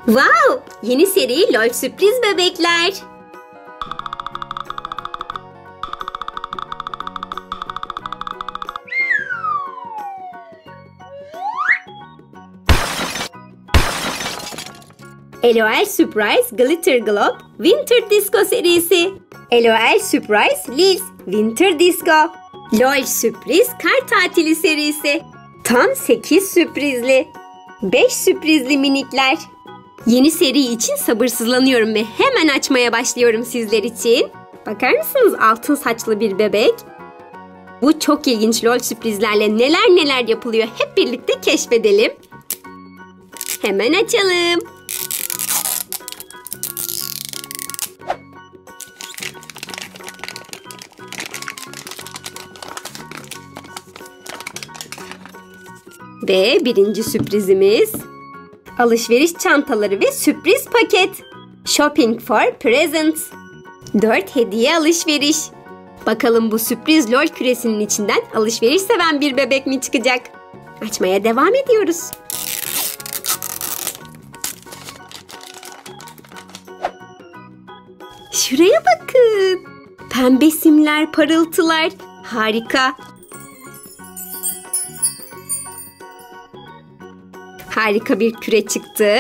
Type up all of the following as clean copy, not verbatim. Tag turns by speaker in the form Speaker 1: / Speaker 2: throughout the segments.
Speaker 1: Wow! Yeni seri LOL sürpriz bebekler. LOL Surprise Glitter Globe Winter Disco serisi. LOL Surprise Liz Winter Disco. LOL Sürpriz Kar Tatili serisi. Tam 8 sürprizli. 5 sürprizli minikler. Yeni seri için sabırsızlanıyorum ve hemen açmaya başlıyorum sizler için. Bakar mısınız, altın saçlı bir bebek? Bu çok ilginç LOL sürprizlerle neler neler yapılıyor, hep birlikte keşfedelim. Hemen açalım. Ve birinci sürprizimiz alışveriş çantaları ve sürpriz paket. Shopping for presents. 4 hediye alışveriş. Bakalım bu sürpriz LOL küresinin içinden alışveriş seven bir bebek mi çıkacak? Açmaya devam ediyoruz. Şuraya bakın. Pembe simler, parıltılar. Harika. Harika bir küre çıktı.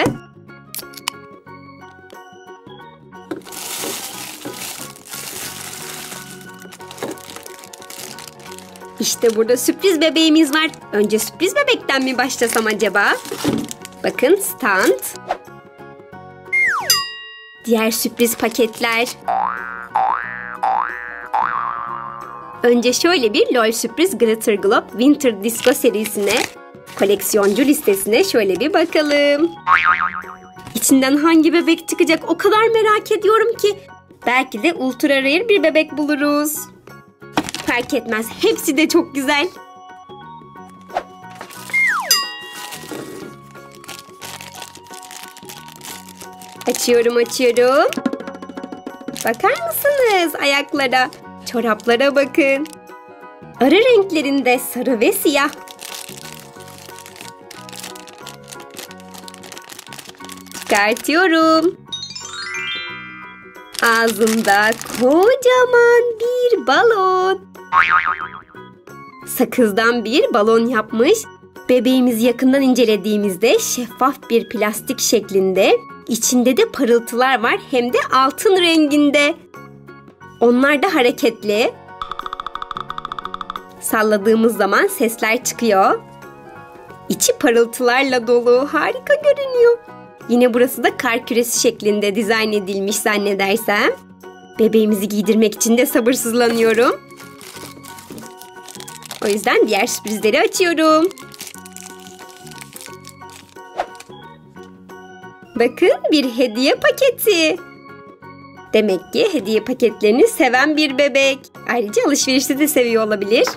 Speaker 1: İşte burada sürpriz bebeğimiz var. Önce sürpriz bebekten mi başlasam acaba? Bakın, stand. Diğer sürpriz paketler. Önce şöyle bir LOL Sürpriz Glitter Globe Winter Disco serisine, koleksiyoncu listesine şöyle bir bakalım. İçinden hangi bebek çıkacak o kadar merak ediyorum ki. Belki de ultra rare bir bebek buluruz. Fark etmez, hepsi de çok güzel. Açıyorum. Bakar mısınız ayaklara? Çoraplara bakın. Arı renklerinde sarı ve siyah. Çıkartıyorum. Ağzında kocaman bir balon. Sakızdan bir balon yapmış. Bebeğimizi yakından incelediğimizde şeffaf bir plastik şeklinde. İçinde de parıltılar var, hem de altın renginde. Onlar da hareketli. Salladığımız zaman sesler çıkıyor. İçi parıltılarla dolu. Harika görünüyor. Yine burası da kar küresi şeklinde dizayn edilmiş zannedersem. Bebeğimizi giydirmek için de sabırsızlanıyorum. O yüzden diğer sürprizleri açıyorum. Bakın, bir hediye paketi. Demek ki hediye paketlerini seven bir bebek. Ayrıca alışverişte de seviyor olabilir.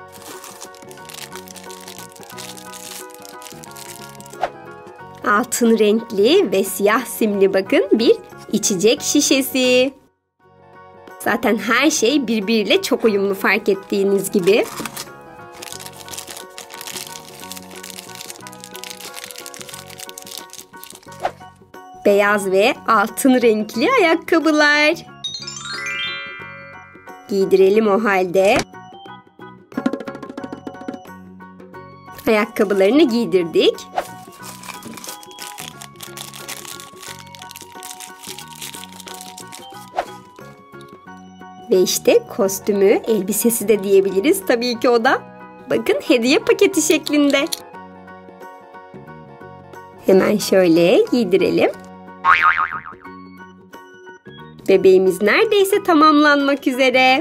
Speaker 1: Altın renkli ve siyah simli bakın bir içecek şişesi. Zaten her şey birbiriyle çok uyumlu, fark ettiğiniz gibi. Beyaz ve altın renkli ayakkabılar. Giydirelim o halde. Ayakkabılarını giydirdik. Ve işte kostümü, elbisesi de diyebiliriz. Tabii ki o da. Bakın, hediye paketi şeklinde. Hemen şöyle giydirelim. Bebeğimiz neredeyse tamamlanmak üzere.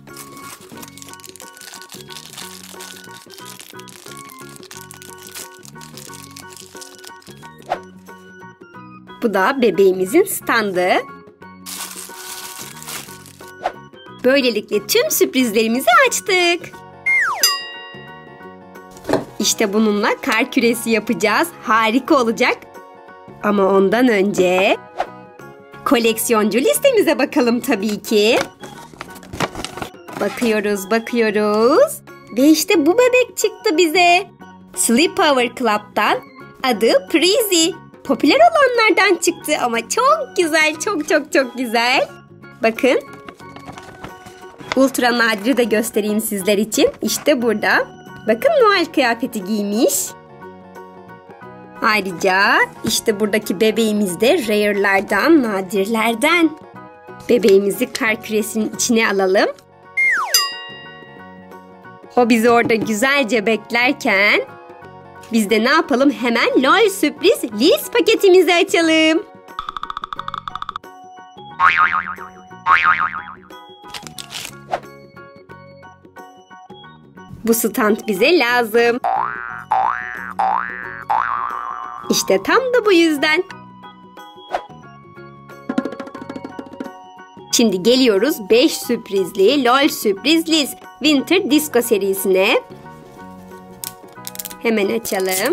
Speaker 1: Bu da bebeğimizin standı. Böylelikle tüm sürprizlerimizi açtık. İşte bununla kar küresi yapacağız. Harika olacak. Ama ondan önce koleksiyoncu listemize bakalım tabii ki. Bakıyoruz. Ve işte bu bebek çıktı bize. Sleepover Club'dan, adı Freezy. popüler olanlardan çıktı ama çok güzel, çok güzel. Bakın. Ultra nadiri de göstereyim sizler için. İşte burada. Bakın Noel kıyafeti giymiş. Ayrıca işte buradaki bebeğimiz de rare'lardan, nadirlerden. Bebeğimizi kar küresinin içine alalım. O bizi orada güzelce beklerken biz de ne yapalım? Hemen LOL sürpriz Liz paketimizi açalım. Bu stand bize lazım. İşte tam da bu yüzden. Şimdi geliyoruz 5 sürprizli LOL sürpriz Liz Winter Disco serisine. Hemen açalım.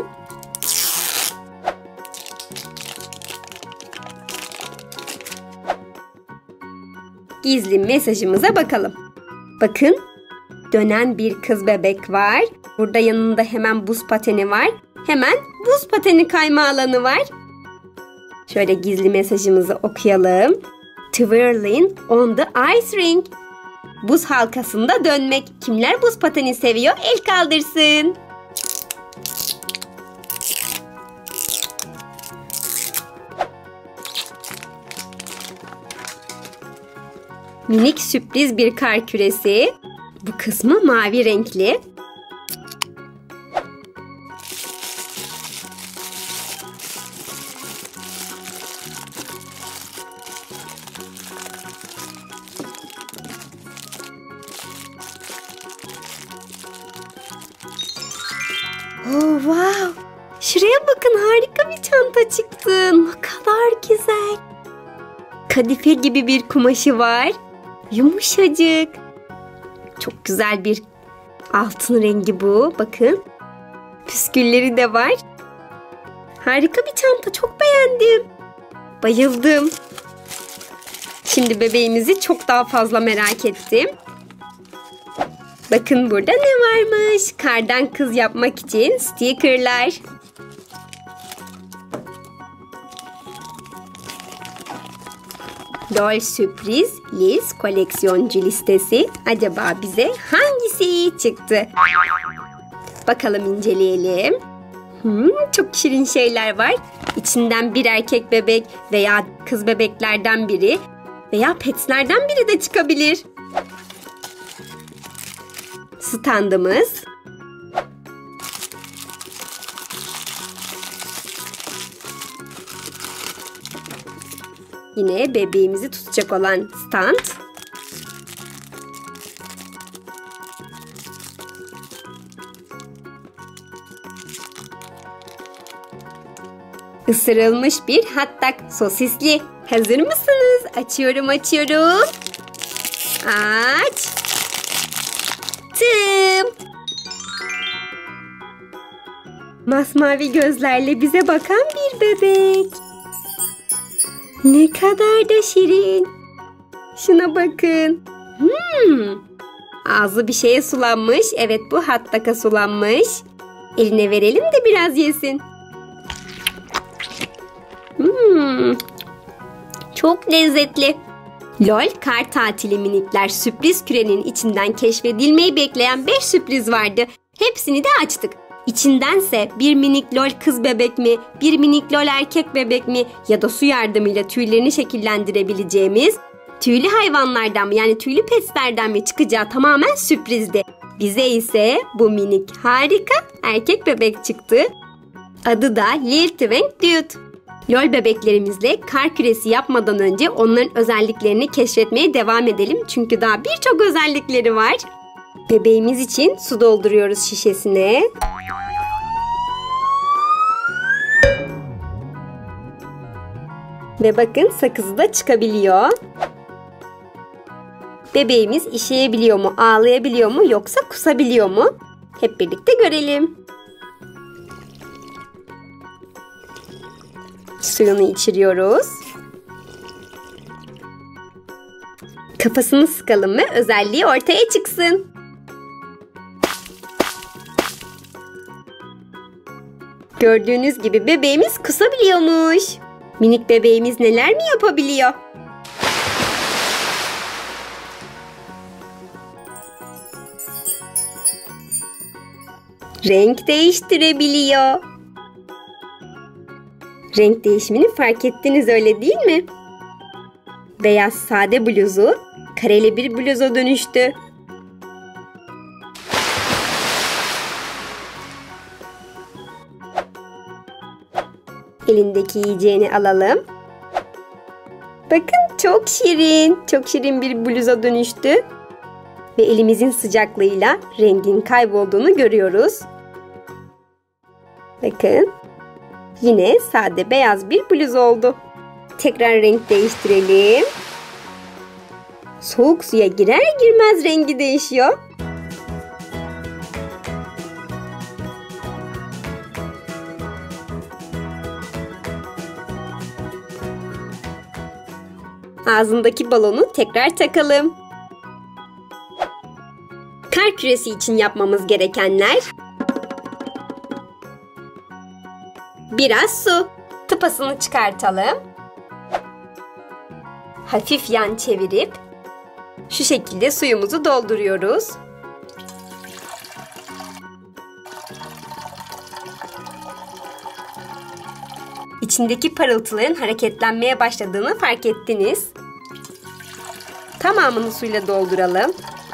Speaker 1: Gizli mesajımıza bakalım. Bakın, dönen bir kız bebek var. Burada yanında hemen buz pateni var. Hemen buz pateni kayma alanı var. Şöyle gizli mesajımızı okuyalım. Twirling on the ice ring. Buz halkasında dönmek. Kimler buz pateni seviyor? El kaldırsın. Minik sürpriz bir kar küresi. Bu kısmı mavi renkli. Oh wow! Şuraya bakın, harika bir çanta çıktı. Ne kadar güzel. Kadife gibi bir kumaşı var. Yumuşacık. Çok güzel bir altın rengi bu. Bakın. Püskülleri de var. Harika bir çanta. Çok beğendim. Bayıldım. Şimdi bebeğimizi çok daha fazla merak ettim. Bakın burada ne varmış? Kardan kız yapmak için stickerlar. LOL sürpriz Liz koleksiyoncu listesi. Acaba bize hangisi çıktı? Bakalım, inceleyelim. Çok şirin şeyler var. İçinden bir erkek bebek veya kız bebeklerden biri veya petslerden biri de çıkabilir. Standımız. Yine bebeğimizi tutacak olan stand. Isırılmış bir hotdog sosisli. Hazır mısınız? Açıyorum. Aç. Masmavi gözlerle bize bakan bir bebek. Ne kadar da şirin. Şuna bakın. Ağzı bir şeye sulanmış. Evet, bu hotdog'a sulanmış. Eline verelim de biraz yesin. Çok lezzetli. LOL kar tatili minikler sürpriz kürenin içinden keşfedilmeyi bekleyen 5 sürpriz vardı. Hepsini de açtık. İçindense bir minik LOL kız bebek mi, bir minik LOL erkek bebek mi ya da su yardımıyla tüylerini şekillendirebileceğimiz tüylü hayvanlardan mı, yani tüylü petslerden mi çıkacağı tamamen sürprizdi. Bize ise bu minik harika erkek bebek çıktı. Adı da Lil Twink Dude. LOL bebeklerimizle kar küresi yapmadan önce onların özelliklerini keşfetmeye devam edelim. Çünkü daha birçok özellikleri var. Bebeğimiz için su dolduruyoruz şişesine. Ve bakın, sakızı da çıkabiliyor. Bebeğimiz işeyebiliyor mu, ağlayabiliyor mu yoksa kusabiliyor mu? Hep birlikte görelim. Suyunu içiriyoruz. Kafasını sıkalım ve özelliği ortaya çıksın. Gördüğünüz gibi bebeğimiz kusabiliyormuş. Minik bebeğimiz neler mi yapabiliyor? Renk değiştirebiliyor. Renk değişimini fark ettiniz, öyle değil mi? Beyaz sade bluzu kareli bir bluza dönüştü. Elindeki yiyeceğini alalım. Bakın, çok şirin. Çok şirin bir bluza dönüştü. Ve elimizin sıcaklığıyla rengin kaybolduğunu görüyoruz. Bakın. Yine sade beyaz bir bluz oldu. Tekrar renk değiştirelim. Soğuk suya girer girmez rengi değişiyor. Ağzındaki balonu tekrar takalım. Kar küresi için yapmamız gerekenler: biraz su. Tıpasını çıkartalım. Hafif yan çevirip şu şekilde suyumuzu dolduruyoruz. İçindeki parıltıların hareketlenmeye başladığını fark ettiniz. Tamamını suyla dolduralım.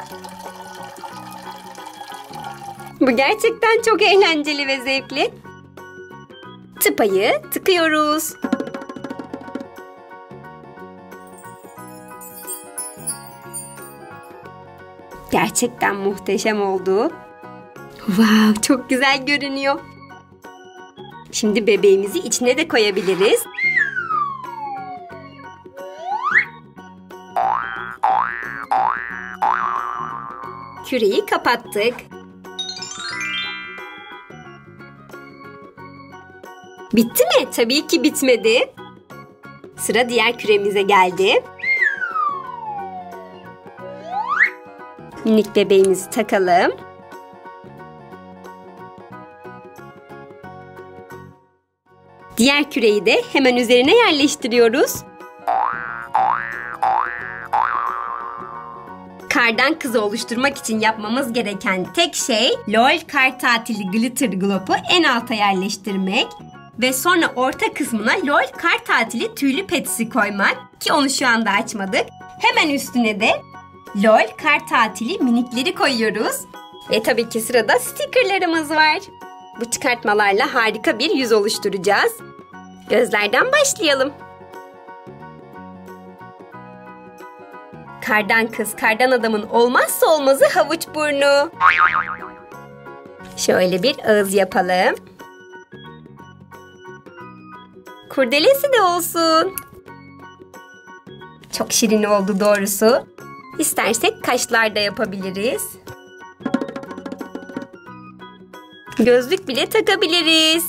Speaker 1: Bu gerçekten çok eğlenceli ve zevkli. Tıpayı tıkıyoruz. Gerçekten muhteşem oldu. Wow, çok güzel görünüyor. Şimdi bebeğimizi içine de koyabiliriz. Küreyi kapattık. Bitti mi? Tabii ki bitmedi. Sıra diğer küremize geldi. Minik bebeğimizi takalım. Diğer küreyi de hemen üzerine yerleştiriyoruz. Kardan kızı oluşturmak için yapmamız gereken tek şey LOL Kar Tatili Glitter Globe'u en alta yerleştirmek ve sonra orta kısmına LOL Kar Tatili tüylü petisi koymak, ki onu şu anda açmadık. Hemen üstüne de LOL Kar Tatili minikleri koyuyoruz. Ve tabii ki sırada stickerlarımız var. Bu çıkartmalarla harika bir yüz oluşturacağız. Gözlerden başlayalım. Kardan kız, kardan adamın olmazsa olmazı havuç burnu. Şöyle bir ağız yapalım. Kurdelesi de olsun. Çok şirin oldu doğrusu. İstersek kaşlar da yapabiliriz. Gözlük bile takabiliriz.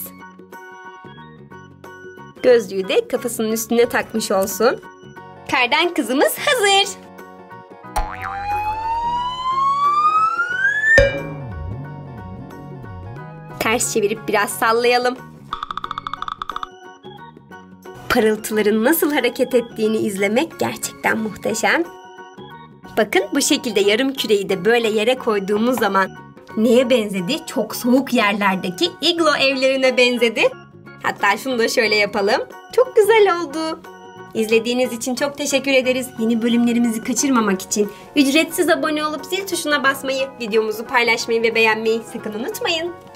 Speaker 1: Gözlüğü de kafasının üstüne takmış olsun. Kardan kızımız hazır. Ters çevirip biraz sallayalım. Parıltıların nasıl hareket ettiğini izlemek gerçekten muhteşem. Bakın, bu şekilde yarım küreyi de böyle yere koyduğumuz zaman neye benzedi? Çok soğuk yerlerdeki iglo evlerine benzedi. Hatta şunu da şöyle yapalım. Çok güzel oldu. İzlediğiniz için çok teşekkür ederiz. Yeni bölümlerimizi kaçırmamak için ücretsiz abone olup zil tuşuna basmayı, videomuzu paylaşmayı ve beğenmeyi sakın unutmayın.